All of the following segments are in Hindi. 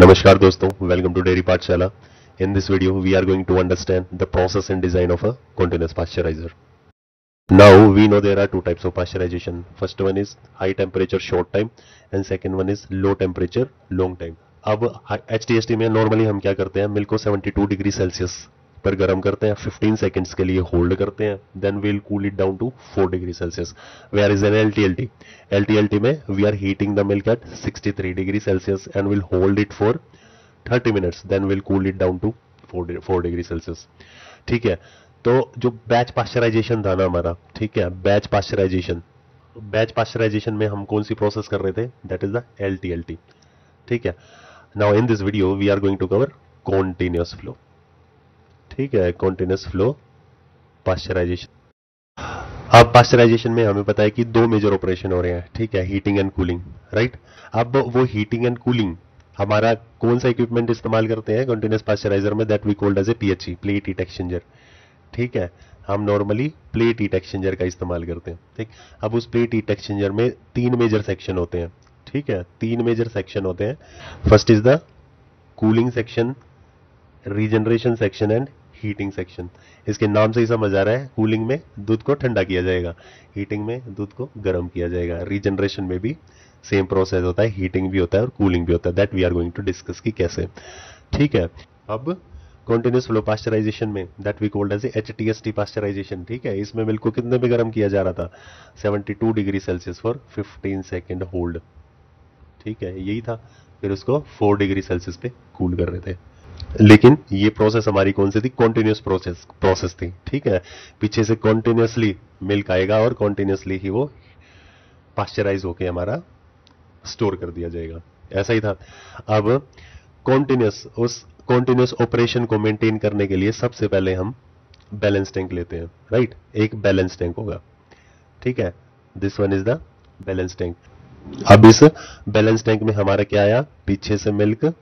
Namaskar दोस्तों, welcome to Dairy Pathshala. In this video, we are going to understand the process and design of a continuous pasteurizer. Now we know there are two types of pasteurization. First one is high temperature short time and second one is low temperature long time. अब HTST में नॉर्मली हम क्या करते हैं, मिल्क को 72 डिग्री सेल्सियस पर गर्म करते हैं, 15 सेकंड्स के लिए होल्ड करते हैं, then we'll cool it down to 4 degree Celsius. Whereas in LTLT में we are heating the milk at 63 degree Celsius and will hold it for 30 minutes, then will cool it down to 4 degree Celsius. ठीक है, तो जो बैच पास्चराइजेशन था ना हमारा, ठीक है, बैच पास्चराइजेशन में हम कौन सी प्रोसेस कर रहे थे, दैट इज द LTLT. ठीक है, now in this video we are going to cover continuous flow. ठीक है, कॉन्टिन्यूअस फ्लो पास्चराइजेशन. अब पास्चराइजेशन में हमें पता है कि दो मेजर ऑपरेशन हो रहे हैं. ठीक है, हीटिंग एंड कूलिंग, राइट. अब वो हीटिंग एंड कूलिंग हमारा कौन सा इक्विपमेंट इस्तेमाल करते हैं कॉन्टिन्यूअस पास्चराइजर में, that we called as a PHE, plate heat exchanger. ठीक है, हम नॉर्मली प्लेट हीट एक्सचेंजर का इस्तेमाल करते हैं. ठीक, अब उस प्लेट हीट एक्सचेंजर में तीन मेजर सेक्शन होते हैं. ठीक है, तीन मेजर सेक्शन होते हैं. First is the cooling section, regeneration section and heating section. इसके नाम से ही समझ आ रहा है, कूलिंग में दूध को ठंडा किया जाएगा, हीटिंग में दूध को गर्म किया जाएगा. रीजनरेशन में भी सेम प्रोसेस होता है, हीटिंग भी होता है और कूलिंग भी होता है. That we are going to discuss कि कैसे. ठीक है, अब कॉन्टिन्यूअस फ्लो पास्चराइजेशन में that we called as HTST pasteurisation. ठीक है, इसमें मिल्क को कितने पे गर्म किया जा रहा था, 72 degree Celsius for 15 second hold. ठीक है, यही था. फिर उसको 4 डिग्री सेल्सियस पे कूल कर रहे थे. लेकिन ये प्रोसेस हमारी कौन सी थी, कॉन्टिन्यूअस प्रोसेस थी. ठीक है, पीछे से कॉन्टिन्यूअसली मिल्क आएगा और कॉन्टिन्यूअसली ही वो पास्चराइज होके हमारा स्टोर कर दिया जाएगा. ऐसा ही था. अब कॉन्टिन्यूअस ऑपरेशन को मेंटेन करने के लिए सबसे पहले हम बैलेंस टैंक लेते हैं, राइट. एक बैलेंस टैंक होगा. ठीक है, this one is the balance tank. अब इस बैलेंस टैंक में हमारा क्या आया, पीछे से मिल्क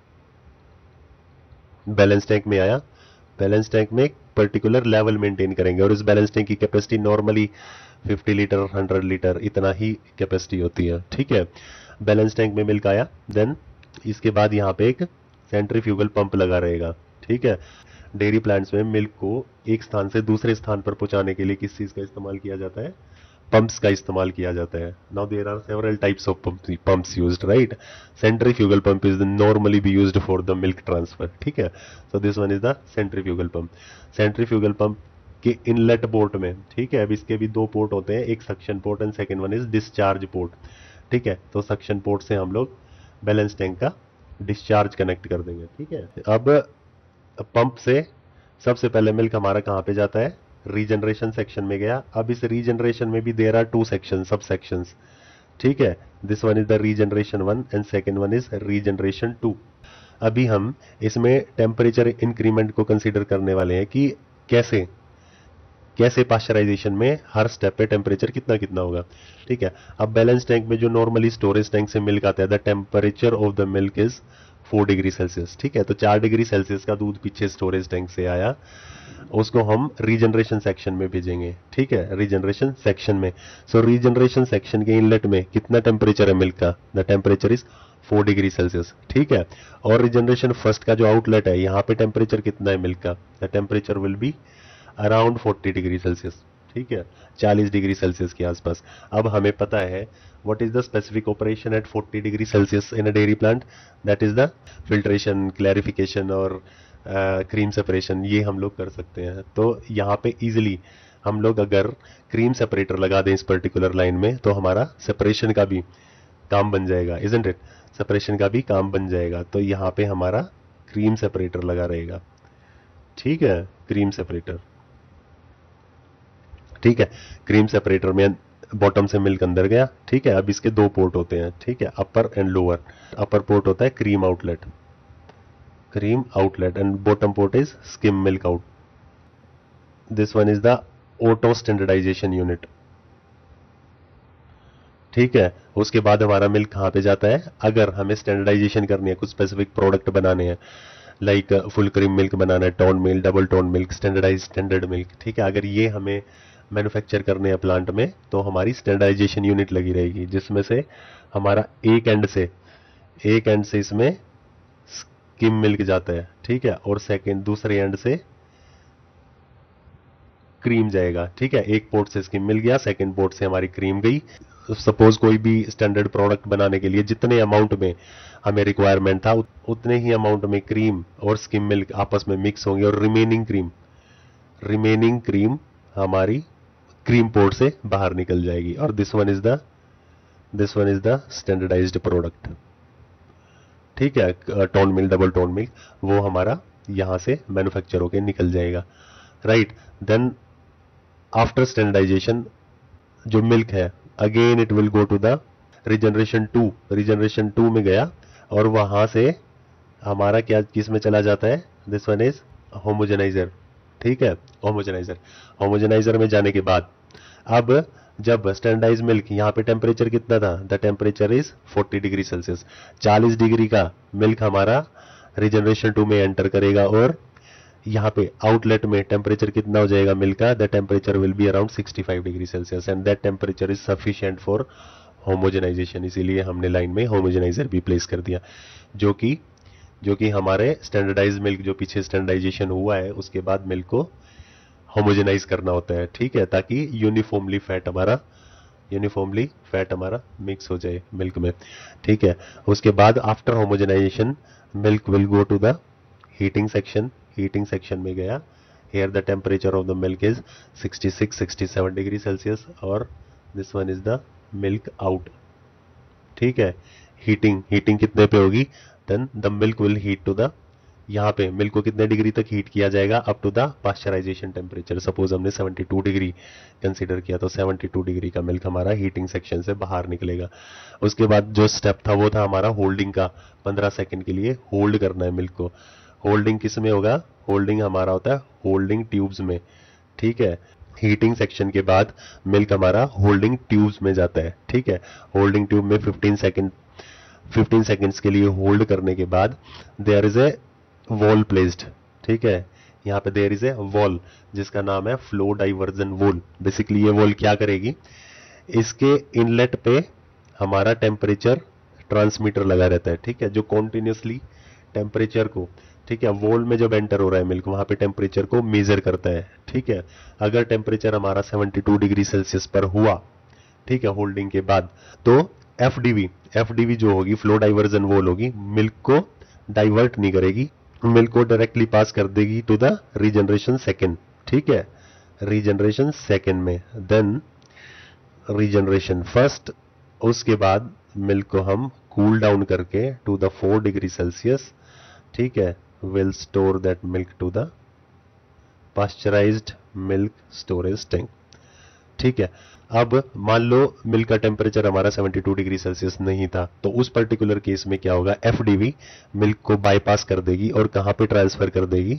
बैलेंस टैंक में आया. बैलेंस टैंक में एक पर्टिकुलर लेवल मेंटेन करेंगे और इस बैलेंस टैंक की कैपेसिटी नॉर्मली 50 लीटर 100 लीटर इतना ही कैपेसिटी होती है. ठीक है, बैलेंस टैंक में मिल्क आया, देन इसके बाद यहाँ पे एक सेंट्रीफ्यूगल पंप लगा रहेगा. ठीक है, डेयरी प्लांट्स में मिल्क को एक स्थान से दूसरे स्थान पर पहुंचाने के लिए किस चीज का इस्तेमाल किया जाता है, पंप्स का इस्तेमाल किया जाता है. Now there are several types of pumps used, right. Centrifugal pump is normally be used for the milk transfer. ठीक है, so this one is the centrifugal pump. Centrifugal pump के इनलेट पोर्ट में, ठीक है, अब इसके भी दो पोर्ट होते हैं, एक suction port and second one is discharge port. ठीक है, तो सक्शन पोर्ट से हम लोग बैलेंस टैंक का डिस्चार्ज कनेक्ट कर देंगे. ठीक है, अब पंप से सबसे पहले मिल्क हमारा कहाँ पे जाता है, रीजनरेशन सेक्शन में गया. अब इस रीजनरेशन में भी देयर आर टू सेक्शन, सब सेक्शंस. ठीक है, this one is the regeneration 1 and second one is regeneration 2. अभी हम इसमें टेम्परेचर इंक्रीमेंट को कंसीडर करने वाले हैं कि कैसे कैसे पास्चराइजेशन में हर स्टेप पे टेम्परेचर कितना कितना होगा. ठीक है, अब बैलेंस टैंक में जो नॉर्मली स्टोरेज टैंक से मिल्क आता है, the temperature of the milk is 4 degree Celsius. ठीक है, तो 4 डिग्री सेल्सियस का दूध पीछे स्टोरेज टैंक से आया, उसको हम रीजनरेशन सेक्शन में भेजेंगे. ठीक है, रीजनरेशन सेक्शन में. सो रीजनरेशन सेक्शन के इनलेट में कितना टेम्परेचर है मिल्क का, the temperature is 4 degree Celsius. ठीक है, और रीजनरेशन फर्स्ट का जो आउटलेट है, यहाँ पे टेम्परेचर कितना है मिल्क का, the temperature will be around 40 degree Celsius. ठीक है, 40 डिग्री सेल्सियस के आसपास. अब हमें पता है what is the specific operation at 40 degree Celsius in a dairy plant, that is the filtration, clarification और क्रीम सेपरेशन. ये हम लोग कर सकते हैं. तो यहाँ पे इजीली हम लोग अगर क्रीम सेपरेटर लगा दें इस पर्टिकुलर लाइन में, तो हमारा सेपरेशन का भी काम बन जाएगा, इजंट इट. सेपरेशन का भी काम बन जाएगा. तो यहाँ पे हमारा क्रीम सेपरेटर लगा रहेगा. ठीक है, क्रीम सेपरेटर. ठीक है, क्रीम सेपरेटर में बॉटम से मिल्क अंदर गया. ठीक है, अब इसके दो पोर्ट होते हैं. ठीक है, upper and lower. Upper port होता है cream outlet and bottom port is skim milk out. This one is the auto standardisation unit. ठीक है, उसके बाद हमारा मिल्क कहाँ पे जाता है, अगर हमें स्टैंडर्डाइजेशन करनी है, कुछ स्पेसिफिक प्रोडक्ट बनाने हैं, लाइक फुल क्रीम मिल्क बनाना है, tone milk, double tone milk, standard milk. ठीक है, अगर ये हमें मैन्युफैक्चर करने हैं प्लांट में, तो हमारी स्टैंडर्डाइजेशन यूनिट लगी रहेगी, जिसमें से हमारा एक एंड से इसमें स्किम मिल्क जाता है, ठीक है, और सेकंड दूसरे एंड से क्रीम जाएगा, ठीक है। एक पोर्ट से स्किम मिल गया, सेकंड पोर्ट से हमारी क्रीम गई। सपोज कोई भी स्टैंडर्ड प्रोडक्ट बनाने के लिए जितने अमाउंट में हमें रिक्वायरमेंट था उतने ही अमाउंट में क्रीम और स्किम मिल्क आपस में मिक्स होंगे और रिमेनिंग क्रीम हमारी क्रीम पोर्ट से बाहर निकल जाएगी। और this one is the standardised product, ठीक है। Tone milk, double tone milk, वो हमारा यहां से मैन्युफैक्चर होके निकल जाएगा, राइट। देन आफ्टर स्टैंडर्डाइजेशन जो मिल्क है, again it will go to the regeneration 2 में गया और वहां से हमारा क्या किस में चला जाता है, दिस वन इज होमोजेनाइजर, ठीक है। होमोजेनाइजर में जाने के बाद अब जब स्टैंडर्डाइज मिल्क, यहाँ पे टेम्परेचर कितना था, the temperature is 40 degree Celsius, 40 degree का मिल्क हमारा रीजनरेशन 2 में एंटर करेगा और यहाँ पे आउटलेट में टेम्परेचर कितना हो जाएगा मिल्क का, the temperature will be around 65 degree Celsius and that temperature is sufficient for homogenisation. इसीलिए हमने लाइन में होमोजेनाइजर भी प्लेस कर दिया, जो कि हमारे स्टैंडर्डाइज मिल्क जो पीछे स्टैंडर्डाइजेशन हुआ है उसके बाद मिल्क को होमोजेनाइज करना होता है, ठीक है, ताकि यूनिफॉर्मली फैट हमारा मिक्स हो जाए मिल्क में, ठीक है। उसके बाद after homogenisation milk will go to the heating section में गया। Here the temperature of the milk is 66-67 degree Celsius और this one is the milk out, ठीक है। हीटिंग कितने पे होगी, then the milk will heat to the, यहाँ पे मिल्क को कितने डिग्री तक हीट किया जाएगा, up to the pasteurisation temperature. Suppose हमने 72 डिग्री कंसीडर किया तो 72 डिग्री का मिल्क हमारा हीटिंग सेक्शन से बाहर निकलेगा। उसके बाद जो स्टेप था वो था हमारा होल्डिंग का, 15 सेकंड के लिए होल्ड करना है मिल्क को। होल्डिंग किस में होगा, होल्डिंग हमारा होता है होल्डिंग ट्यूब्स में, ठीक है। हीटिंग सेक्शन के बाद मिल्क हमारा होल्डिंग ट्यूब्स में जाता है, ठीक है। होल्डिंग ट्यूब में 15 सेकंड्स के लिए होल्ड करने के बाद there is a valve placed, ठीक है। यहाँ पे देयर इज ए वॉल जिसका नाम है फ्लो डाइवर्जन वॉल। बेसिकली ये वॉल क्या करेगी, इसके इनलेट पे हमारा टेम्परेचर ट्रांसमीटर लगा रहता है, ठीक है, जो कॉन्टिन्यूसली टेम्परेचर को, ठीक है, वॉल में जब एंटर हो रहा है मिल्क वहां पे टेम्परेचर को मेजर करता है, ठीक है। अगर टेम्परेचर हमारा 72 डिग्री सेल्सियस पर हुआ, ठीक है, होल्डिंग के बाद, तो एफडीवी जो होगी, फ्लो डाइवर्जन वॉल होगी, मिल्क को डाइवर्ट नहीं करेगी, मिल्क को डायरेक्टली पास कर देगी टू द रीजनरेशन सेकेंड, ठीक है, रीजनरेशन सेकेंड में, देन रीजनरेशन फर्स्ट। उसके बाद मिल्क को हम कूल डाउन करके टू द 4 डिग्री सेल्सियस, ठीक है, will store that milk to the pasteurised milk storage tank, ठीक है। अब मान लो मिल्क का टेम्परेचर हमारा 72 डिग्री सेल्सियस नहीं था, तो उस पर्टिकुलर केस में क्या होगा, एफडीवी मिल्क को बाईपास कर देगी और कहां पे ट्रांसफर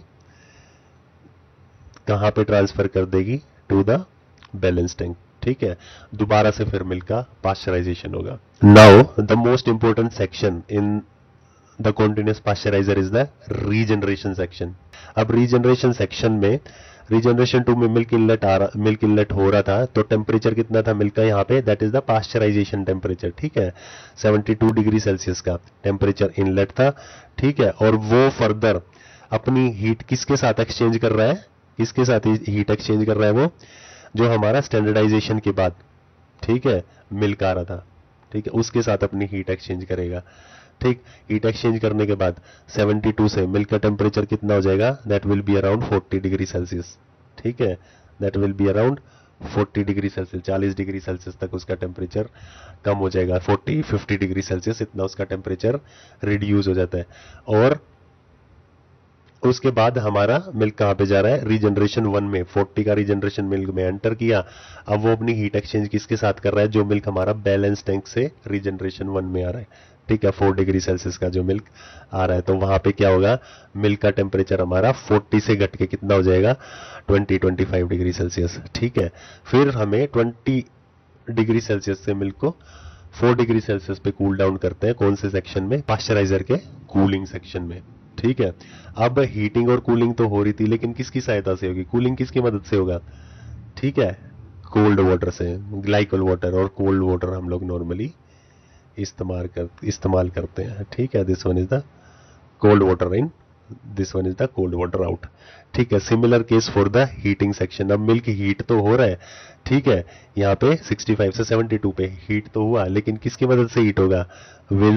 कर देगी, टू द बैलेंस टैंक, ठीक है। दोबारा से फिर मिल्क का पास्चराइजेशन होगा। Now the most important section in the continuous pasteuriser is the regeneration section. अब रीजनरेशन सेक्शन में रीजनरेशन 2 में मिल्क इनलेट हो रहा था, तो टेम्परेचर कितना था मिल्क का यहाँ पे, that is the pasteurisation temperature, ठीक है। 72 डिग्री सेल्सियस का टेम्परेचर इनलेट था, ठीक है। और वो फर्दर अपनी हीट किसके साथ एक्सचेंज कर रहा है, हीट एक्सचेंज कर रहा है, वो जो हमारा स्टैंडर्डाइजेशन के बाद, ठीक है, मिल्क आ रहा था, ठीक है, उसके साथ अपनी हीट एक्सचेंज करेगा, ठीक। हीट एक्सचेंज करने के बाद 72 से मिल्क का टेम्परेचर कितना हो जाएगा, that will be around 40 degree Celsius, ठीक है, that will be around 40 degree Celsius, 40 degree Celsius तक उसका टेम्परेचर कम हो जाएगा, 40-50 डिग्री सेल्सियस इतना उसका टेम्परेचर रिड्यूस हो जाता है। और उसके बाद हमारा मिल्क कहां पे जा रहा है, रीजनरेशन 1 में, 40 का रीजनरेशन मिल्क में एंटर किया। अब वो अपनी हीट एक्सचेंज किसके साथ कर रहा है, जो मिल्क हमारा बैलेंस टैंक से रीजनरेशन 1 में आ रहा है, ठीक है, 4 डिग्री सेल्सियस का जो मिल्क आ रहा है। तो वहां पे क्या होगा, मिल्क का टेम्परेचर हमारा 40 से घट के कितना हो जाएगा, 20-25 डिग्री सेल्सियस, ठीक है। फिर हमें 20 डिग्री सेल्सियस से मिल्क को 4 डिग्री सेल्सियस पे कूल डाउन करते हैं, कौन से सेक्शन में, पास्चराइजर के कूलिंग सेक्शन में, ठीक है। अब हीटिंग और कूलिंग तो हो रही थी, लेकिन किसकी सहायता से होगी, कूलिंग किसकी मदद से होगा, ठीक है, कोल्ड वाटर से, ग्लाइकोल वाटर और कोल्ड वाटर हम लोग नॉर्मली इस्तेमाल करते हैं, ठीक है। This one is the cold water in, this one is the cold water out. ठीक है, similar case for the heating section. अब मिल्क हीट तो हो रहा है, ठीक है, यहाँ पे 65 से 72 पे हीट तो हुआ, लेकिन किसकी मदद से हीट होगा? Will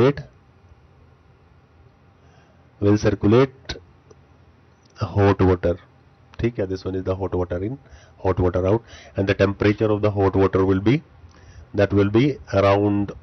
circulate hot water. ठीक है, this one is the hot water in, hot water out, and the temperature of the hot water will be around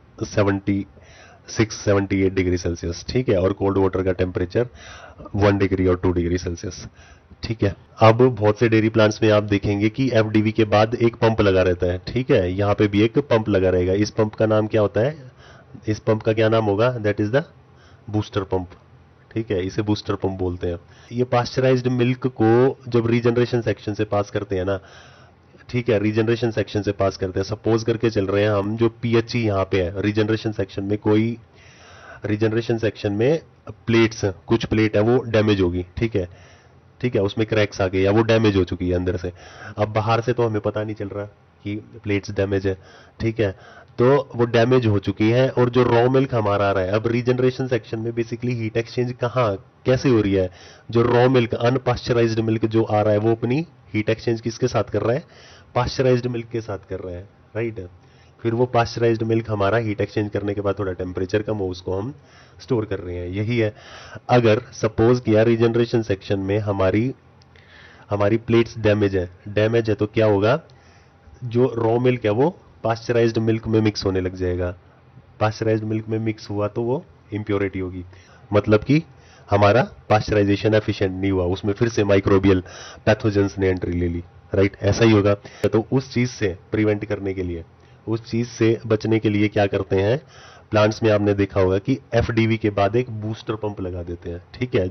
76-78 degree Celsius. ठीक है, और कोल्ड वाटर का टेम्परेचर 1 डिग्री और 2 डिग्री सेल्सियस. ठीक है, अब बहुत से डेयरी प्लांट्स में आप देखेंगे कि एफडीवी के बाद एक पंप लगा रहता है. ठीक है, यहाँ पे भी एक पंप लगा रहेगा. इस पंप का नाम क्या होता है? इस पंप का क्या नाम होगा? That is the booster pump. ठीक है, इसे बूस्टर पंप बोलते हैं. ये पास्चराइज्ड मिल्क को जब रीजनरेशन सेक्शन से पास करते हैं ना, ठीक है, रीजनरेशन सेक्शन से पास करते हैं. सपोज करके चल रहे हैं हम, जो पीएचई यहाँ पे है रीजनरेशन सेक्शन में, कोई रीजनरेशन सेक्शन में प्लेट्स, कुछ प्लेट है वो डैमेज होगी. ठीक है, उसमें क्रैक्स आ गए या वो डैमेज हो चुकी है अंदर से. अब बाहर से तो हमें पता नहीं चल रहा कि प्लेट्स डैमेज है. ठीक है, तो वो डैमेज हो चुकी है और जो रॉ मिल्क हमारा आ रहा है. अब रीजनरेशन सेक्शन में बेसिकली हीट एक्सचेंज कहाँ कैसे हो रही है? जो रॉ मिल्क, अनपास्चराइज्ड मिल्क जो आ रहा है, वो अपनी हीट एक्सचेंज किसके साथ कर रहा है? पास्चराइज्ड मिल्क के साथ कर रहा है. राइट. फिर वो पास्चराइज्ड मिल्क हमारा हीट एक्सचेंज करने के बाद थोड़ा टेम्परेचर कम हो, उसको हम स्टोर कर रहे हैं. यही है. अगर सपोज किया रीजनरेशन सेक्शन में हमारी प्लेट्स डैमेज है तो क्या होगा? जो रॉ मिल्क है वो पास्चराइज्ड मिल्क में मिक्स होने लग जाएगा. पास्चराइज्ड मिल्क में मिक्स हुआ तो वो इम्प्योरिटी होगी, मतलब कि हमारा पास्चराइजेशन एफिशिएंट नहीं हुआ, उसमें फिर से माइक्रोबियल पैथोजेंस ने एंट्री ले ली. राइट, ऐसा ही होगा. तो उस चीज से प्रिवेंट करने के लिए, उस चीज से बचने के लिए क्या करते हैं प्लांट्स में? आपने देखा होगा कि एफडीवी के बाद एक बूस्टर पंप लगा देते हैं. ठीक है,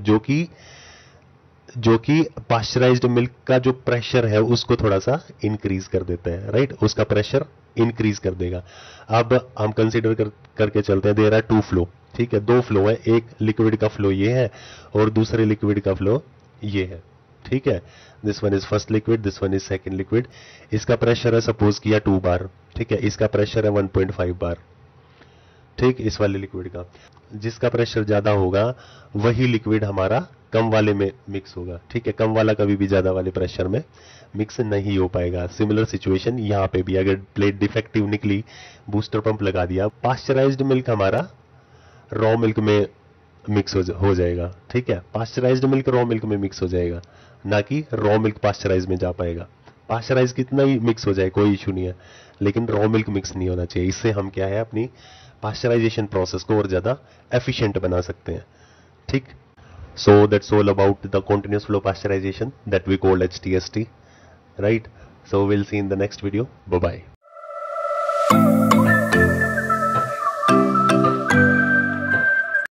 जो कि पास्चराइज्ड मिल्क का जो प्रेशर है उसको थोड़ा सा इंक्रीज कर देता है. राइट, उसका प्रेशर इंक्रीज कर देगा. अब हम कंसीडर करके चलते हैं, देयर आर 2 फ्लो. ठीक है, 2 फ्लो है. एक लिक्विड का फ्लो ये है और दूसरे लिक्विड का फ्लो ये है. ठीक है, this one is first liquid, this one is second liquid. इसका प्रेशर है सपोज किया 2 बार. ठीक है, इसका प्रेशर है 1.5 बार. ठीक, इस वाले लिक्विड का. जिसका प्रेशर ज्यादा होगा वही लिक्विड हमारा कम वाले में मिक्स होगा. ठीक है, कम वाला कभी भी ज्यादा वाले प्रेशर में मिक्स नहीं हो पाएगा. सिमिलर सिचुएशन यहाँ पे भी. अगर प्लेट डिफेक्टिव निकली, बूस्टर पंप लगा दिया, पास्चराइज्ड मिल्क हमारा रॉ मिल्क में मिक्स हो जाएगा. ठीक है, पास्चराइज्ड मिल्क रॉ मिल्क में मिक्स हो जाएगा, ना कि रॉ मिल्क पास्चराइज में जा पाएगा. पास्चराइज कितना ही मिक्स हो जाए कोई इशू नहीं है, लेकिन रॉ मिल्क मिक्स नहीं होना चाहिए. इससे हम क्या है अपनी पास्चराइजेशन प्रोसेस को और ज्यादा एफिशिएंट बना सकते हैं. ठीक, so that's all about the continuous flow pasteurization that we call HTST. Right, so we'll see in the next video. Bye bye.